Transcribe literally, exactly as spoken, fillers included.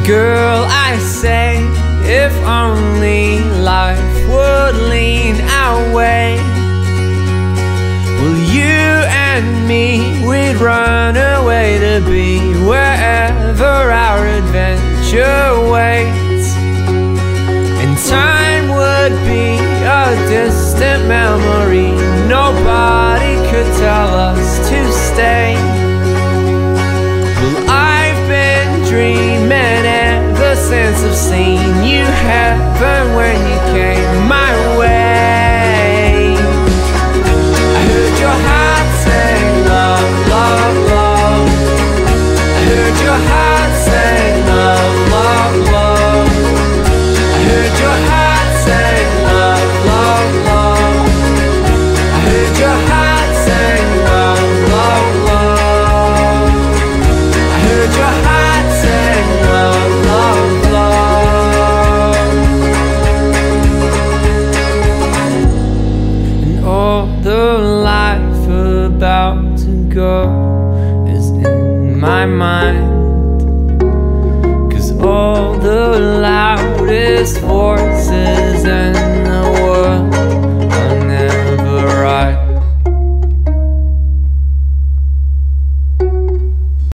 Girl, I say, if only life would lean our way, well, you and me, we'd run away to be wherever our adventure waits. And time would be a distant memory, nobody could tell us to stay. Well, I've been dreaming ever since I've seen you heaven when you came my way. I heard your heart say love, love, love. I heard your heart say love, love, love. I heard your heart say love, love, love. I heard your heart say love, love, love. I heard your heart say love, love, love. And all the life about to go is in my mind, 'cause all the loudest voices